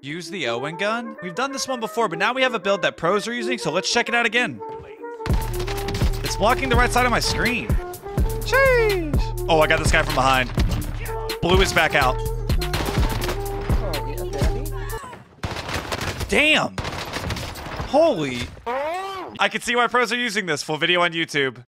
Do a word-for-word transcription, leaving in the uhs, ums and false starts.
Use the OWEN gun? We've done this one before, but now we have a build that pros are using, so let's check it out again. It's blocking the right side of my screen. Jeez. Oh, I got this guy from behind. Blew his back out. Damn. Holy. I can see why pros are using this. Full video on YouTube.